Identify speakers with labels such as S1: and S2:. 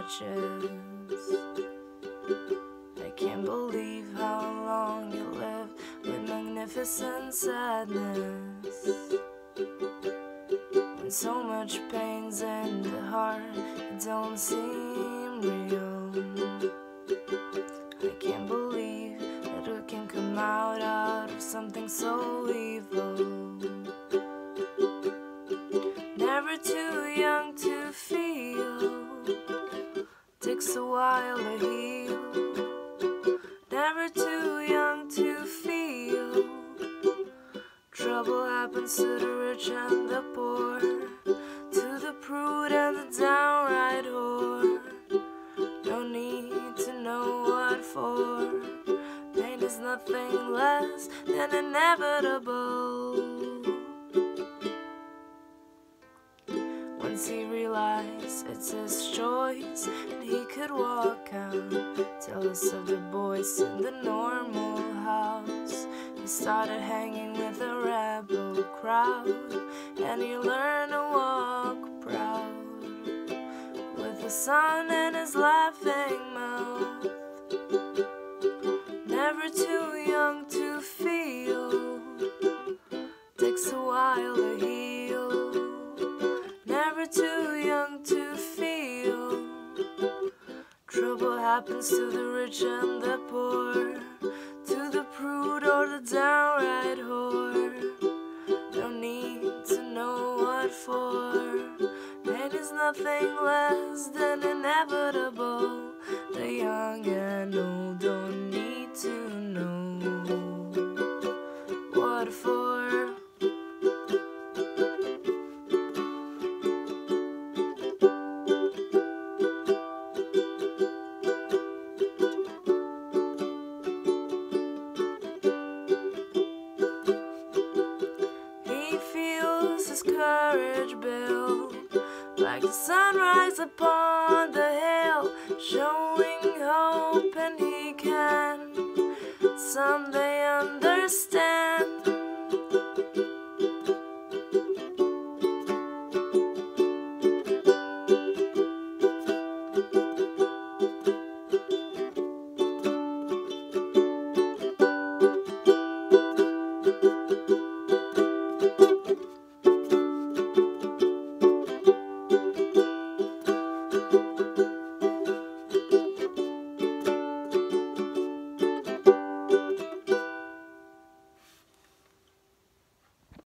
S1: riches. I can't believe how long you live with magnificent sadness. When so much pain's in the heart, it don't seem real. I can't believe that it can come out of something so evil. Never too young to feel, takes a while to heal. Never too young to feel, trouble happens to the rich and the poor, to the prude and the downright whore. No need to know what for, pain is nothing less than inevitable. Once he realized it's his choice and he could walk out, tell us of the boys in the normal house. He started hanging with a rebel crowd, and he learned to walk proud, with the sun in his laughing mouth. Never too young to feel, takes a while to heal. Never too young to feel, trouble happens to the rich and the poor, to the prude or the downright whore. No need to know what for, pain is nothing less than inevitable. The young and old don't need to know what for. His courage build like the sunrise upon the hill, showing hope, and he can someday understand